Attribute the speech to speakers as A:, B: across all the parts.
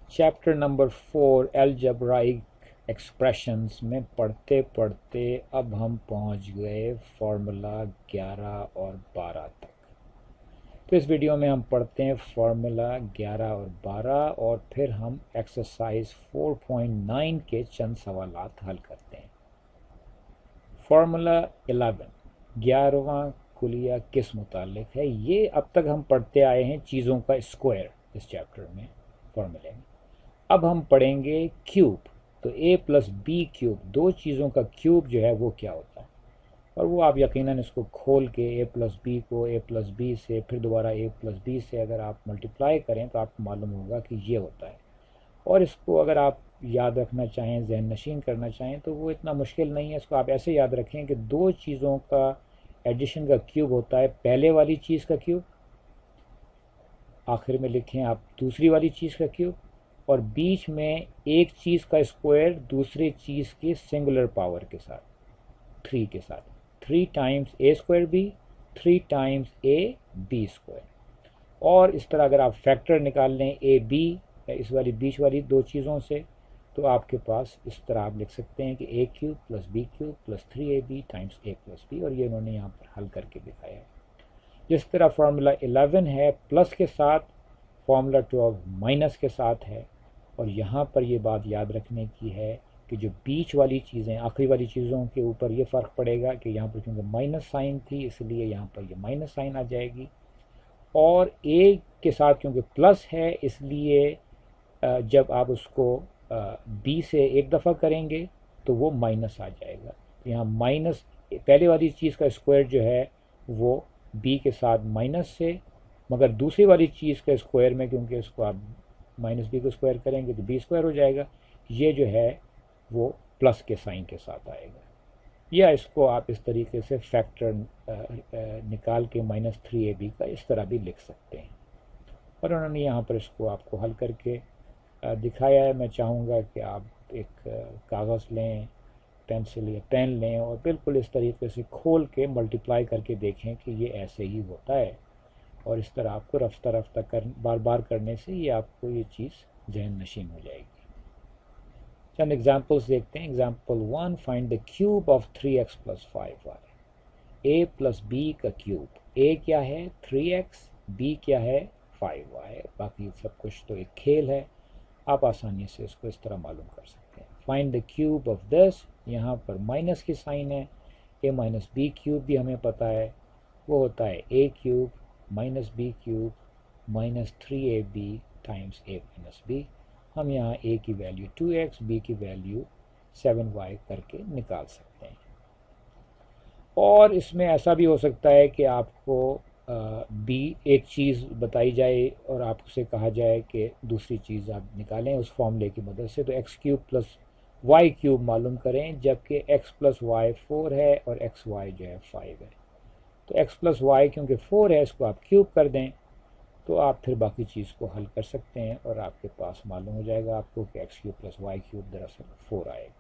A: Chapter number 4 algebraic expressions में पढ़ते पढ़ते अब हम पहुंच गए फार्मूला 11 और 12 तक। तो इस वीडियो में हम पढ़ते हैं फार्मूला 11 और 12 और फिर हम एक्सरसाइज 4.9 के चंद सवालात हल करते हैं। फार्मूला 11वां कुलिया किस मुतालिक है? ये अब तक हम पढ़ते आए हैं चीज़ों का स्क्वायर इस चैप्टर में फार्मूले में। अब हम पढ़ेंगे क्यूब। तो a प्लस बी क्यूब, दो चीज़ों का क्यूब जो है वो क्या होता है, और वो आप यकीनन इसको खोल के a प्लस बी को a प्लस बी से फिर दोबारा a प्लस बी से अगर आप मल्टीप्लाई करें तो आपको मालूम होगा कि ये होता है। और इसको अगर आप याद रखना चाहें, जहन नशीन करना चाहें, तो वो इतना मुश्किल नहीं है। इसको आप ऐसे याद रखें कि दो चीज़ों का एडिशन का क्यूब होता है पहले वाली चीज़ का क्यूब, आखिर में लिखें आप दूसरी वाली चीज़ का क्यूब, और बीच में एक चीज़ का स्क्वायर दूसरी चीज़ की सिंगुलर पावर के साथ, 3 के साथ, 3 times a square b, 3 times a b square. और इस तरह अगर आप फैक्टर निकाल लें a b इस वाली बीच वाली दो चीज़ों से, तो आपके पास इस तरह आप लिख सकते हैं कि a cube plus b cube plus 3ab times a plus b, और ये उन्होंने यहाँ पर हल करके दिखाया है। जिस तरह फार्मूला 11 है प्लस के साथ, फार्मूला 12 माइनस के साथ है। और यहाँ पर ये बात याद रखने की है कि जो बीच वाली चीज़ें, आखिरी वाली चीज़ों के ऊपर ये फ़र्क पड़ेगा कि यहाँ पर क्योंकि माइनस साइन थी इसलिए यहाँ पर ये माइनस साइन आ जाएगी, और a के साथ क्योंकि प्लस है इसलिए जब आप उसको b से एक दफ़ा करेंगे तो वो माइनस आ जाएगा। तो यहाँ माइनस पहले वाली चीज़ का स्क्वायर जो है वो b के साथ माइनस से, मगर दूसरी वाली चीज़ का स्क्वायर में क्योंकि इसको आप माइनस बी को स्क्वायर करेंगे तो बी स्क्वायर हो जाएगा, ये जो है वो प्लस के साइन के साथ आएगा। या इसको आप इस तरीके से फैक्टर निकाल के -3ab का इस तरह भी लिख सकते हैं। और उन्होंने यहाँ पर इसको आपको हल करके दिखाया है। मैं चाहूँगा कि आप एक कागज़ लें, पेंसिल या पेन लें और बिल्कुल इस तरीके से खोल के मल्टीप्लाई करके देखें कि ये ऐसे ही होता है, और इस तरह आपको रफ्ता रफ्ता बार बार करने से ये आपको ये चीज़ जहन नशीन हो जाएगी। चंद एग्जाम्पल्स देखते हैं। Example 1, find the cube of 3x plus 5y। a plus b का क्यूब, a क्या है 3x, b क्या है 5y। बाकी सब कुछ तो एक खेल है, आप आसानी से इसको इस तरह मालूम कर सकते हैं। Find the cube of this, यहाँ पर माइनस की साइन है, a माइनस बी क्यूब भी हमें पता है, वो होता है a cube minus B cube minus 3ab times a minus b। हम यहाँ a की वैल्यू 2x, b की वैल्यू 7y करके निकाल सकते हैं। और इसमें ऐसा भी हो सकता है कि आपको b एक चीज़ बताई जाए और आपसे कहा जाए कि दूसरी चीज़ आप निकालें उस फॉर्मूले की मदद से। तो x cube plus y cube मालूम करें, जबकि x प्लस वाई 4 है और xy जो है 5 है। तो x प्लस वाई क्योंकि 4 है इसको आप क्यूब कर दें तो आप फिर बाकी चीज़ को हल कर सकते हैं और आपके पास मालूम हो जाएगा आपको कि x cube plus Y cube दरअसल 4 आएगा।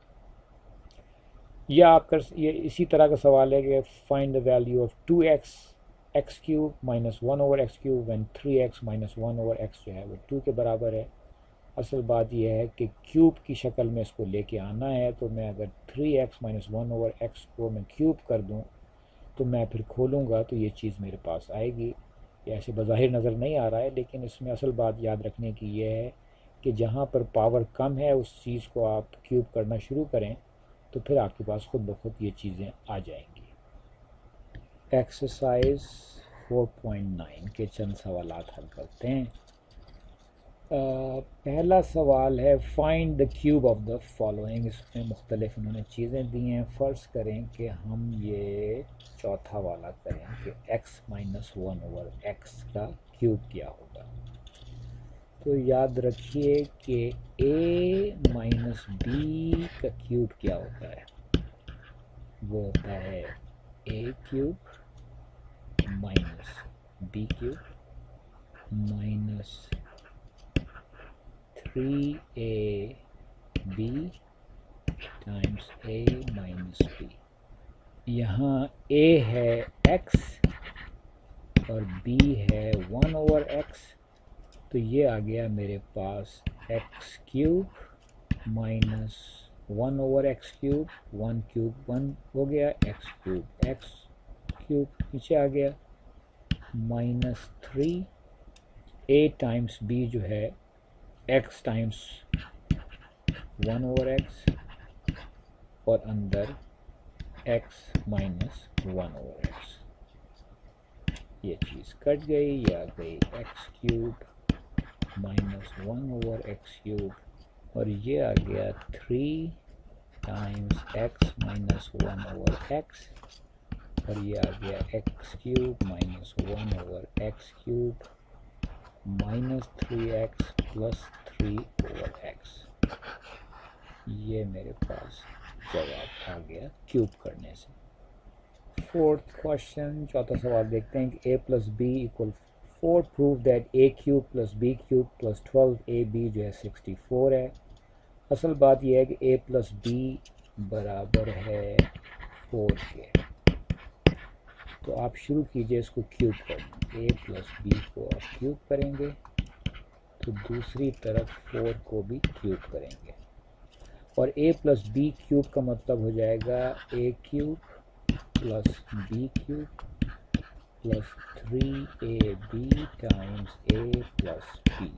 A: या आप ये इसी तरह का सवाल है कि find the value of 2x X cube minus 1 over x cube when 3x minus 1 over X जो है वो 2 के बराबर है। असल बात यह है कि क्यूब की शक्ल में इसको लेके आना है, तो मैं अगर 3x माइनस 1 ओवर एक्स को मैं क्यूब कर दूं तो मैं फिर खोलूँगा तो ये चीज़ मेरे पास आएगी। ये ऐसे बज़ाहिर नज़र नहीं आ रहा है, लेकिन इसमें असल बात याद रखने की ये है कि जहाँ पर पावर कम है उस चीज़ को आप क्यूब करना शुरू करें तो फिर आपके पास खुद ब खुद ये चीज़ें आ जाएंगी। एक्सरसाइज 4.9 के चंद सवालात हल करते हैं। पहला सवाल है find the cube of the following. इसमें मुख्तलिफ उन्होंने चीज़ें दी हैं। फ़र्ज़ करें कि हम ये चौथा वाला करें कि x माइनस 1 ओवर एक्स का क्यूब क्या होगा। तो याद रखिए कि a माइनस बी का क्यूब क्या होता है, वो होता है a cube minus B cube minus 3ab times a minus b। यहाँ a है x और b है 1 ओवर x, तो ये आ गया मेरे पास X cube minus 1 over x cube, 1 cube 1 हो गया, एक्स क्यूब नीचे आ गया, माइनस 3 ए टाइम्स बी जो है एक्स टाइम्स 1 ओवर एक्स और अंदर एक्स माइनस 1 ओवर एक्स, ये चीज़ कट गई, ये आ गई x cube minus 1 over x cube और ये आ गया 3 times x minus 1 over x और ये आ गया x cube minus 1 over x cube minus 3x plus 3 over x. ये मेरे पास जवाब आ गया क्यूब करने से। फोर्थ क्वेश्चन, चौथा सवाल देखते हैं कि a plus b equal 4 prove that a cube plus b cube plus 12ab जो है 64 है। असल बात यह है कि a प्लस बी बराबर है 4 के, तो आप शुरू कीजिए इसको क्यूब करना। a प्लस बी को आप क्यूब करेंगे तो दूसरी तरफ 4 को भी क्यूब करेंगे और a प्लस बी क्यूब का मतलब हो जाएगा a cube plus b cube plus 3ab times a plus b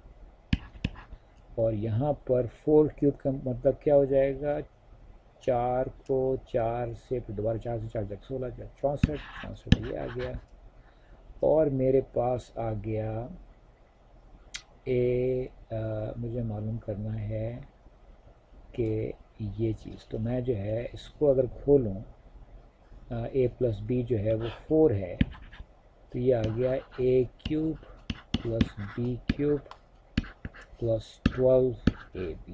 A: और यहाँ पर 4 क्यूब का मतलब क्या हो जाएगा, 4 को 4 से फिर दोबारा 4 से 4 तक 16 64 ये आ गया और मेरे पास आ गया मुझे मालूम करना है कि ये चीज़, तो मैं जो है इसको अगर खोलूँ a प्लस बी जो है वो 4 है तो ये आ गया a cube plus b cube plus 12ab।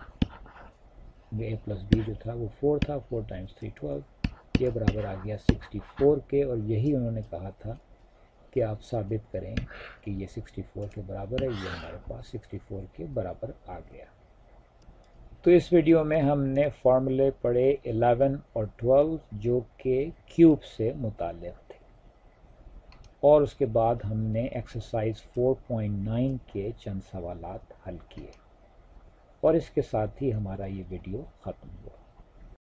A: a plus b जो था वो 4 था, 4 टाइम्स 3 12, ये बराबर आ गया 64 के और यही उन्होंने कहा था कि आप साबित करें कि ये 64 के बराबर है। ये हमारे पास 64 के बराबर आ गया। तो इस वीडियो में हमने फार्मूले पढ़े 11 और 12 जो कि क्यूब से मुताल्लिक़ थे और उसके बाद हमने एक्सरसाइज 4.9 के चंद सवालात हल किए और इसके साथ ही हमारा ये वीडियो ख़त्म हुआ।